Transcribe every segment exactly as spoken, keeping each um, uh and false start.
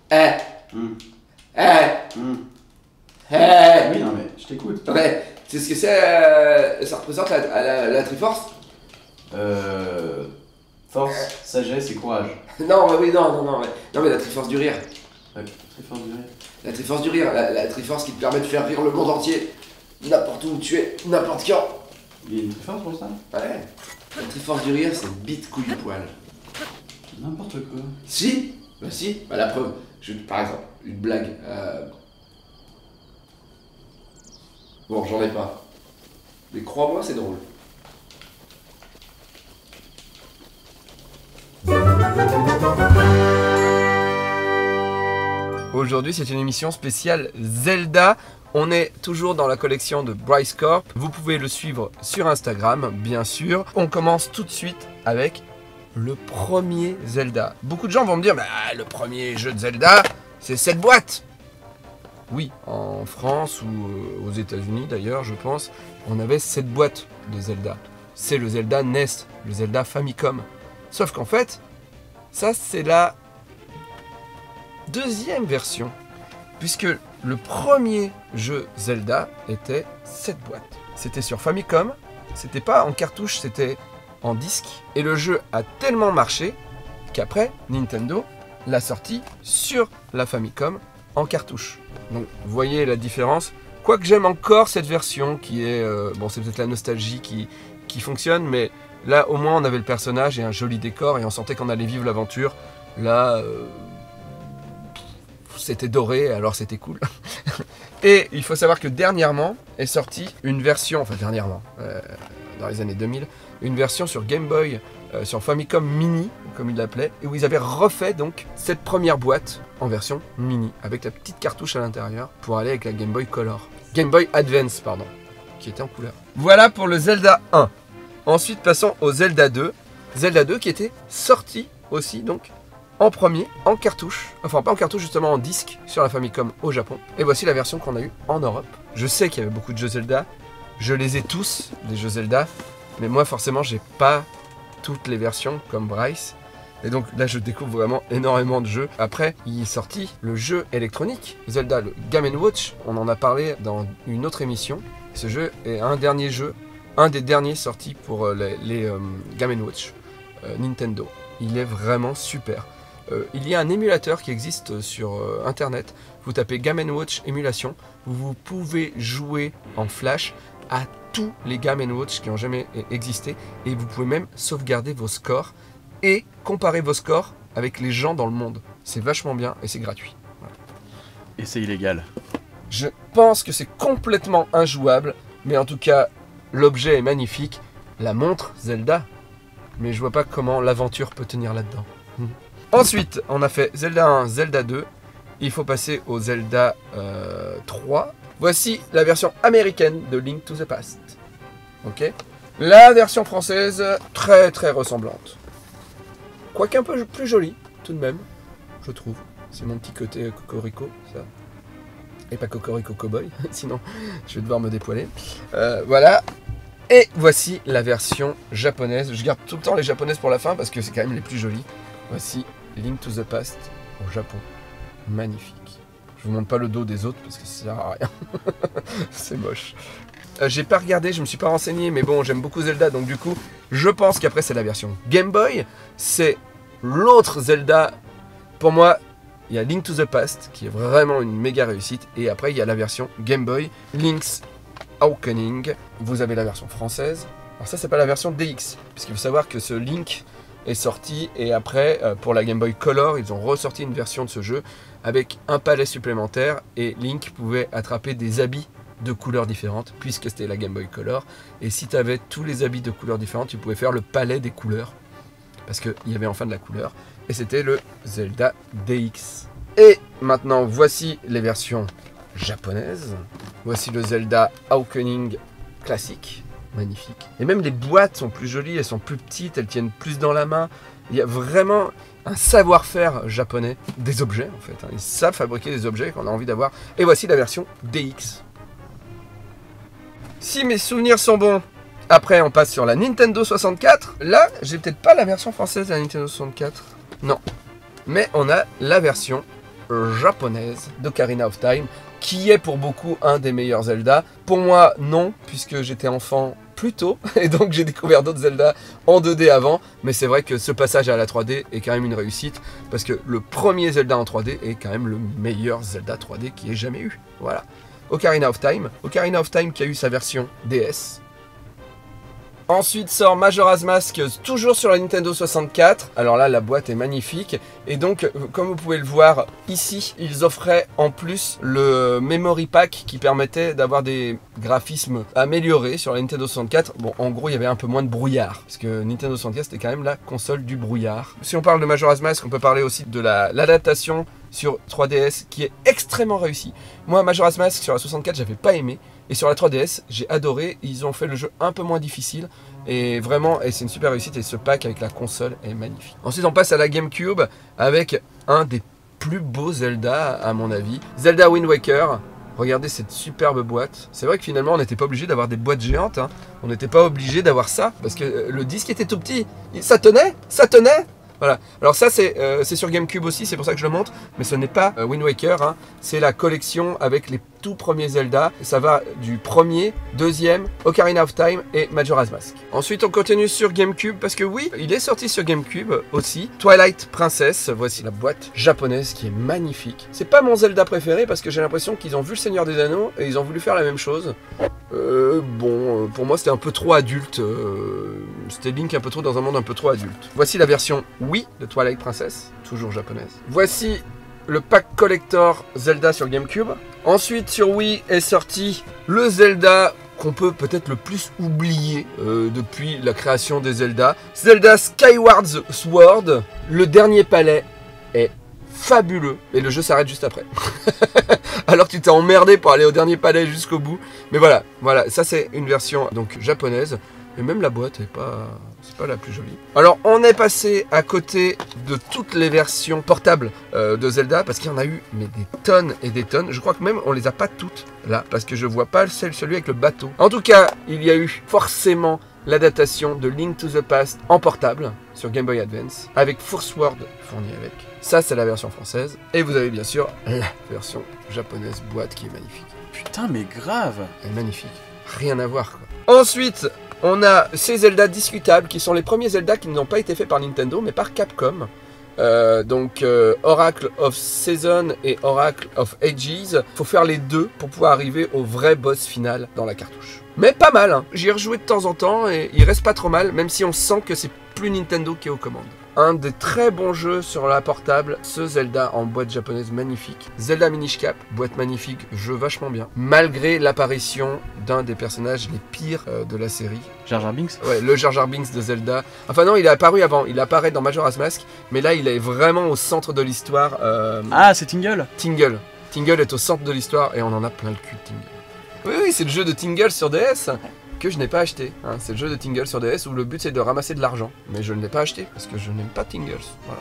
Eh Mmh. Eh Mmh. Eh Oui, non mais je t'écoute. Ouais, c'est ce que c'est, euh, ça représente la, la, la Triforce? Euh... Force, sagesse et courage. Non, mais oui, non, non, non, mais, non, mais la Triforce du rire. Ouais, très fort du rire. La Triforce du rire, la, la Triforce qui te permet de faire rire le monde entier. N'importe où tu es, n'importe quand. Il y a une Triforce pour ça? Ouais. La Triforce du rire, c'est bite couille poil. N'importe quoi. Si? Bah si, bah la preuve. Je, par exemple, une blague. Euh... Bon, j'en ai pas. Mais crois-moi, c'est drôle. Aujourd'hui, c'est une émission spéciale Zelda. On est toujours dans la collection de Bryce Corp. Vous pouvez le suivre sur Instagram, bien sûr. On commence tout de suite avec le premier Zelda. Beaucoup de gens vont me dire, bah, le premier jeu de Zelda, c'est cette boîte. Oui, en France ou aux États-Unis d'ailleurs, je pense, on avait cette boîte de Zelda. C'est le Zelda N E S, le Zelda Famicom. Sauf qu'en fait, ça c'est la deuxième version, puisque le premier jeu Zelda était cette boîte. C'était sur Famicom, c'était pas en cartouche, c'était en disque, et le jeu a tellement marché qu'après, Nintendo l'a sorti sur la Famicom en cartouche. Donc, vous voyez la différence. Quoique j'aime encore cette version qui est... Euh, bon, c'est peut-être la nostalgie qui, qui fonctionne, mais là, au moins, on avait le personnage et un joli décor, et on sentait qu'on allait vivre l'aventure. Là... Euh, c'était doré, alors c'était cool. Et il faut savoir que dernièrement est sortie une version, enfin dernièrement, euh, dans les années deux mille, une version sur Game Boy, euh, sur Famicom Mini, comme ils l'appelaient, et où ils avaient refait donc cette première boîte en version mini, avec la petite cartouche à l'intérieur, pour aller avec la Game Boy Color. Game Boy Advance, pardon, qui était en couleur. Voilà pour le Zelda un. Ensuite, passons au Zelda deux. Zelda deux qui était sorti aussi, donc, en premier, en cartouche, enfin pas en cartouche, justement en disque, sur la Famicom au Japon. Et voici la version qu'on a eue en Europe. Je sais qu'il y avait beaucoup de jeux Zelda, je les ai tous, les jeux Zelda, mais moi forcément j'ai pas toutes les versions comme Bryce. Et donc là je découvre vraiment énormément de jeux. Après, il est sorti le jeu électronique, Zelda, le Game and Watch, on en a parlé dans une autre émission. Ce jeu est un dernier jeu, un des derniers sortis pour les, les euh, Game and Watch euh, Nintendo. Il est vraiment super. Euh, il y a un émulateur qui existe sur euh, internet. Vous tapez Game and Watch émulation. Vous pouvez jouer en flash à tous les Game and Watch qui ont jamais existé. Et vous pouvez même sauvegarder vos scores et comparer vos scores avec les gens dans le monde. C'est vachement bien et c'est gratuit. Voilà. Et c'est illégal. Je pense que c'est complètement injouable. Mais en tout cas, l'objet est magnifique. La montre Zelda. Mais je vois pas comment l'aventure peut tenir là-dedans. Hmm. Ensuite, on a fait Zelda un, Zelda deux. Il faut passer au Zelda euh, trois. Voici la version américaine de Link to the Past. Ok. La version française, très très ressemblante. Quoique un peu plus jolie, tout de même, je trouve. C'est mon petit côté cocorico, ça. Et pas cocorico cowboy, sinon je vais devoir me dépoiler. Euh, voilà. Et voici la version japonaise. Je garde tout le temps les japonaises pour la fin parce que c'est quand même les plus jolies. Voici Link to the Past au Japon. Magnifique. Je vous montre pas le dos des autres parce que ça sert à rien. C'est moche. Euh, j'ai pas regardé, je me suis pas renseigné, mais bon, j'aime beaucoup Zelda, donc du coup, je pense qu'après c'est la version Game Boy. C'est l'autre Zelda. Pour moi, il y a Link to the Past qui est vraiment une méga réussite. Et après, il y a la version Game Boy, Link's Awakening. Vous avez la version française. Alors ça, c'est pas la version D X, puisqu'il faut savoir que ce Link est sorti et après euh, pour la Game Boy Color ils ont ressorti une version de ce jeu avec un palais supplémentaire et Link pouvait attraper des habits de couleurs différentes puisque c'était la Game Boy Color et si tu avais tous les habits de couleurs différentes tu pouvais faire le palais des couleurs parce qu'il y avait enfin de la couleur et c'était le Zelda D X. Et maintenant voici les versions japonaises. Voici le Zelda Awakening classique. Magnifique. Et même les boîtes sont plus jolies, elles sont plus petites, elles tiennent plus dans la main. Il y a vraiment un savoir-faire japonais des objets en fait. Ils savent fabriquer des objets qu'on a envie d'avoir. Et voici la version D X. Si mes souvenirs sont bons, après on passe sur la Nintendo soixante-quatre. Là, j'ai peut-être pas la version française de la Nintendo soixante-quatre. Non. Mais on a la version japonaise d'Ocarina of Time, qui est pour beaucoup un des meilleurs Zelda. Pour moi, non, puisque j'étais enfant plus tôt, et donc j'ai découvert d'autres Zelda en deux D avant, mais c'est vrai que ce passage à la trois D est quand même une réussite, parce que le premier Zelda en trois D est quand même le meilleur Zelda trois D qui ait jamais eu. Voilà. Ocarina of Time. Ocarina of Time qui a eu sa version D S. Ensuite sort Majora's Mask, toujours sur la Nintendo soixante-quatre. Alors là, la boîte est magnifique. Et donc, comme vous pouvez le voir ici, ils offraient en plus le Memory Pack qui permettait d'avoir des graphismes améliorés sur la Nintendo soixante-quatre. Bon, en gros, il y avait un peu moins de brouillard. Parce que Nintendo soixante-quatre, c'était quand même la console du brouillard. Si on parle de Majora's Mask, on peut parler aussi de la, l'adaptation sur trois D S qui est extrêmement réussie. Moi, Majora's Mask sur la soixante-quatre, j'avais pas aimé. Et sur la trois D S, j'ai adoré. Ils ont fait le jeu un peu moins difficile. Et vraiment, et c'est une super réussite. Et ce pack avec la console est magnifique. Ensuite, on passe à la GameCube avec un des plus beaux Zelda, à mon avis. Zelda Wind Waker. Regardez cette superbe boîte. C'est vrai que finalement, on n'était pas obligé d'avoir des boîtes géantes. Hein. On n'était pas obligé d'avoir ça. Parce que le disque était tout petit. Ça tenait, ça tenait. Voilà, alors ça c'est euh, sur GameCube aussi, c'est pour ça que je le montre, mais ce n'est pas euh, Wind Waker, hein. C'est la collection avec les tout premiers Zelda, ça va du premier, deuxième, Ocarina of Time et Majora's Mask. Ensuite on continue sur GameCube, parce que oui, il est sorti sur GameCube aussi, Twilight Princess, voici la boîte japonaise qui est magnifique. C'est pas mon Zelda préféré, parce que j'ai l'impression qu'ils ont vu le Seigneur des Anneaux et ils ont voulu faire la même chose. Euh, bon, euh, pour moi c'était un peu trop adulte, euh, c'était Link un peu trop dans un monde un peu trop adulte. Voici la version Wii de Twilight Princess, toujours japonaise. Voici le pack collector Zelda sur GameCube. Ensuite sur Wii est sorti le Zelda qu'on peut peut-être le plus oublier euh, depuis la création des Zelda. Zelda Skyward Sword, le dernier palais est fabuleux et le jeu s'arrête juste après. Alors tu t'es emmerdé pour aller au dernier palais jusqu'au bout. Mais voilà, voilà, ça c'est une version donc japonaise. Et même la boîte est pas, c'est pas la plus jolie. Alors on est passé à côté de toutes les versions portables euh, de Zelda, parce qu'il y en a eu mais des tonnes et des tonnes. Je crois que même on les a pas toutes là, parce que je vois pas celle, celui avec le bateau. En tout cas, il y a eu forcément l'adaptation de Link to the Past en portable sur Game Boy Advance, avec Force Word fourni avec. Ça c'est la version française. Et vous avez bien sûr la version japonaise boîte qui est magnifique. Putain mais grave. Elle est magnifique. Rien à voir quoi. Ensuite, on a ces Zelda discutables qui sont les premiers Zelda qui n'ont pas été faits par Nintendo mais par Capcom. Euh, donc euh, Oracle of Season et Oracle of Ages. Faut faire les deux pour pouvoir arriver au vrai boss final dans la cartouche. Mais pas mal, hein. J'y ai rejoué de temps en temps et il reste pas trop mal, même si on sent que c'est plus Nintendo qui est aux commandes. Un des très bons jeux sur la portable, ce Zelda en boîte japonaise magnifique. Zelda Minish Cap, boîte magnifique, jeu vachement bien. Malgré l'apparition d'un des personnages les pires euh, de la série. Jar Jar Binks. Ouais, le Jar Jar Binks de Zelda. Enfin non, il est apparu avant, il apparaît dans Majora's Mask, mais là il est vraiment au centre de l'histoire. Euh... Ah, c'est Tingle. Tingle. Tingle est au centre de l'histoire et on en a plein le cul de Tingle. Oui, oui, c'est le jeu de Tingle sur D S. Que je n'ai pas acheté. Hein. C'est le jeu de Tingle sur D S où le but c'est de ramasser de l'argent. Mais je ne l'ai pas acheté parce que je n'aime pas Tingles. Voilà.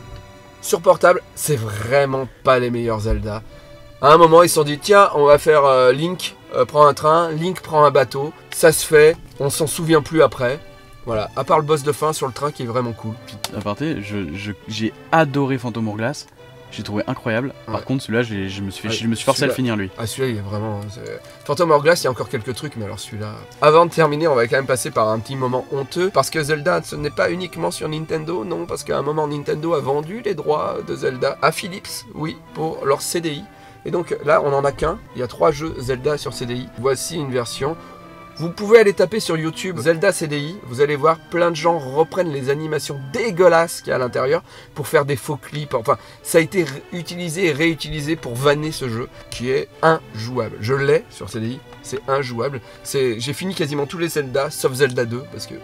Sur portable, c'est vraiment pas les meilleurs Zelda. À un moment, ils se sont dit tiens, on va faire euh, Link euh, prend un train, Link prend un bateau. Ça se fait, on s'en souvient plus après. Voilà, à part le boss de fin sur le train qui est vraiment cool. Aparté, je, je, j'ai adoré Phantom Hourglass. J'ai trouvé incroyable. Par Ouais. contre, celui-là, j'ai- je me suis, fait, Ouais, je me suis forcé à le finir lui. Ah celui-là il est vraiment... c'est- Phantom Hourglass il y a encore quelques trucs mais alors celui-là... Avant de terminer on va quand même passer par un petit moment honteux parce que Zelda ce n'est pas uniquement sur Nintendo, non, parce qu'à un moment Nintendo a vendu les droits de Zelda à Philips, oui, pour leur C D I. Et donc là on en a qu'un, il y a trois jeux Zelda sur C D I. Voici une version. Vous pouvez aller taper sur YouTube Zelda C D I, vous allez voir plein de gens reprennent les animations dégueulasses qu'il y a à l'intérieur pour faire des faux clips. Enfin, ça a été utilisé et réutilisé pour vanner ce jeu qui est injouable. Je l'ai sur C D I, c'est injouable. J'ai fini quasiment tous les Zelda sauf Zelda deux parce que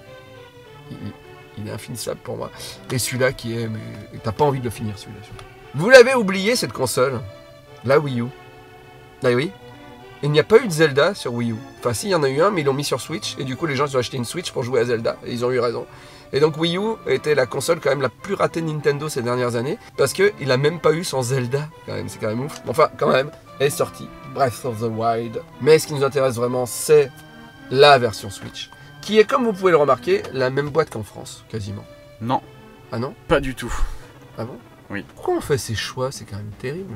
il, il est infinissable pour moi. Et celui-là qui est... T'as pas envie de le finir celui-là. Vous l'avez oublié cette console, la Wii U. Ah oui. Il n'y a pas eu de Zelda sur Wii U. Enfin si, il y en a eu un, mais ils l'ont mis sur Switch. Et du coup, les gens ils ont acheté une Switch pour jouer à Zelda. Et ils ont eu raison. Et donc Wii U était la console quand même la plus ratée de Nintendo ces dernières années. Parce qu'il n'a même pas eu son Zelda. Quand même, c'est quand même ouf. Enfin, quand même, est sorti Breath of the Wild. Mais ce qui nous intéresse vraiment, c'est la version Switch. Qui est, comme vous pouvez le remarquer, la même boîte qu'en France, quasiment. Non. Ah non? Pas du tout. Ah bon? Oui. Pourquoi on fait ces choix? C'est quand même terrible.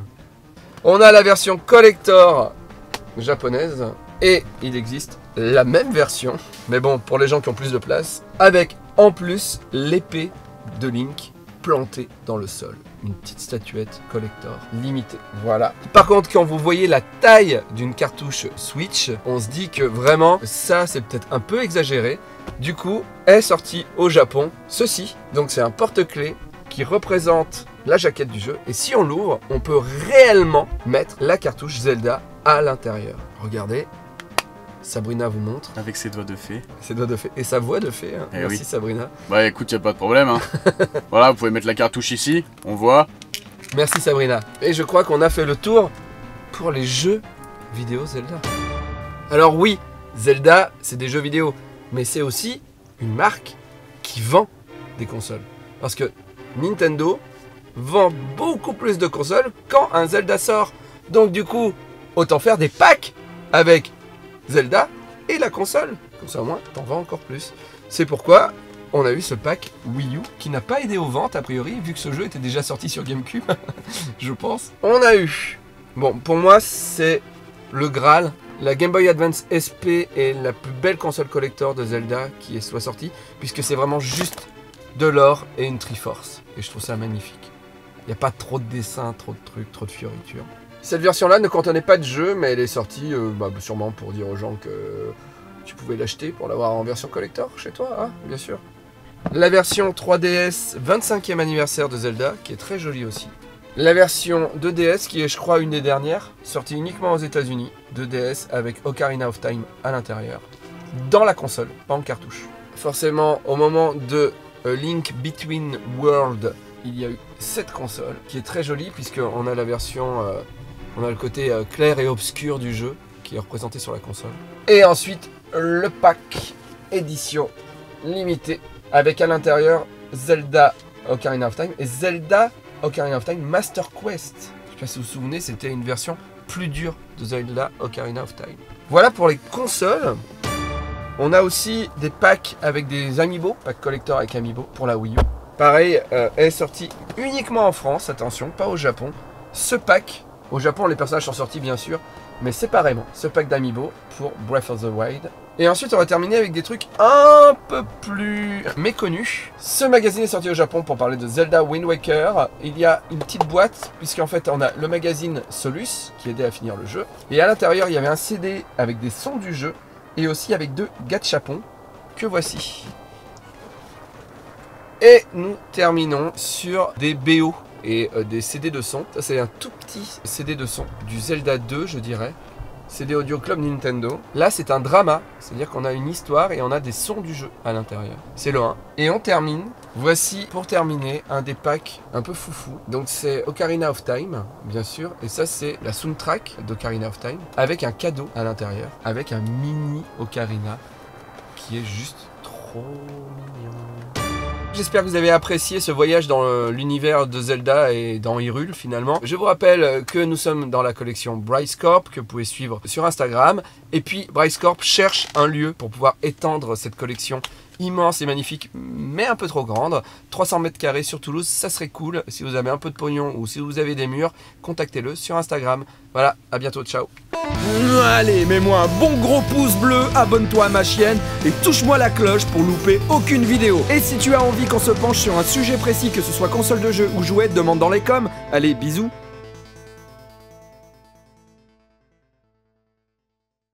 On a la version collector japonaise et il existe la même version, mais bon, pour les gens qui ont plus de place, avec en plus l'épée de Link plantée dans le sol. Une petite statuette collector limitée. Voilà. Par contre, quand vous voyez la taille d'une cartouche Switch, on se dit que vraiment, ça c'est peut-être un peu exagéré. Du coup, est sorti au Japon ceci. Donc c'est un porte-clés qui représente la jaquette du jeu. Et si on l'ouvre, on peut réellement mettre la cartouche Zelda à l'intérieur. Regardez. Sabrina vous montre. Avec ses doigts de fée. Ses doigts de fée. Et sa voix de fée. Hein. Eh Merci oui. Sabrina. Bah écoute, y a pas de problème. Hein. Voilà, vous pouvez mettre la cartouche ici. On voit. Merci Sabrina. Et je crois qu'on a fait le tour pour les jeux vidéo Zelda. Alors oui, Zelda, c'est des jeux vidéo. Mais c'est aussi une marque qui vend des consoles. Parce que Nintendo vend beaucoup plus de consoles quand un Zelda sort. Donc du coup, autant faire des packs avec Zelda et la console. Comme ça au moins, t'en vends encore plus. C'est pourquoi on a eu ce pack Wii U qui n'a pas aidé aux ventes a priori, vu que ce jeu était déjà sorti sur GameCube, je pense. On a eu, bon pour moi c'est le Graal. La Game Boy Advance S P est la plus belle console collector de Zelda qui soit sortie, puisque c'est vraiment juste de l'or et une Triforce. Et je trouve ça magnifique. Il n'y a pas trop de dessins, trop de trucs, trop de fioritures. Cette version-là ne contenait pas de jeu, mais elle est sortie euh, bah, sûrement pour dire aux gens que tu pouvais l'acheter pour l'avoir en version collector chez toi, hein, bien sûr. La version trois D S vingt-cinquième anniversaire de Zelda, qui est très jolie aussi. La version deux D S, qui est je crois une des dernières, sortie uniquement aux États-Unis, deux D S avec Ocarina of Time à l'intérieur, dans la console, pas en cartouche. Forcément, au moment de euh, Link Between Worlds, il y a eu cette console, qui est très jolie, puisqu'on a la version... Euh, On a le côté euh, clair et obscur du jeu qui est représenté sur la console. Et ensuite, le pack édition limitée avec à l'intérieur Zelda Ocarina of Time et Zelda Ocarina of Time Master Quest. Je sais pas si vous vous souvenez, c'était une version plus dure de Zelda Ocarina of Time. Voilà pour les consoles. On a aussi des packs avec des amiibo, pack collector avec amiibo pour la Wii U. Pareil, euh, est sorti uniquement en France, attention, pas au Japon. Ce pack... Au Japon, les personnages sont sortis bien sûr, mais séparément. Ce pack d'amiibo pour Breath of the Wild. Et ensuite, on va terminer avec des trucs un peu plus méconnus. Ce magazine est sorti au Japon pour parler de Zelda Wind Waker. Il y a une petite boîte, puisqu'en fait, on a le magazine Solus, qui aidait à finir le jeu. Et à l'intérieur, il y avait un C D avec des sons du jeu, et aussi avec deux gachapons, que voici. Et nous terminons sur des B O. Et euh, des C D de son. Ça c'est un tout petit C D de son du Zelda deux je dirais. C D Audio Club Nintendo. Là c'est un drama, c'est-à-dire qu'on a une histoire et on a des sons du jeu à l'intérieur. C'est le un. Et on termine, voici pour terminer un des packs un peu foufou. Donc c'est Ocarina of Time, bien sûr. Et ça c'est la soundtrack d'Ocarina of Time avec un cadeau à l'intérieur. Avec un mini Ocarina qui est juste trop mignon. J'espère que vous avez apprécié ce voyage dans l'univers de Zelda et dans Hyrule finalement. Je vous rappelle que nous sommes dans la collection Bryce Corp que vous pouvez suivre sur Instagram. Et puis Bryce Corp cherche un lieu pour pouvoir étendre cette collection immense et magnifique, mais un peu trop grande. trois cents mètres carrés sur Toulouse, ça serait cool. Si vous avez un peu de pognon ou si vous avez des murs, contactez-le sur Instagram. Voilà, à bientôt, ciao. Allez, mets-moi un bon gros pouce bleu, abonne-toi à ma chaîne et touche-moi la cloche pour louper aucune vidéo. Et si tu as envie qu'on se penche sur un sujet précis, que ce soit console de jeu ou jouet, demande dans les coms. Allez, bisous.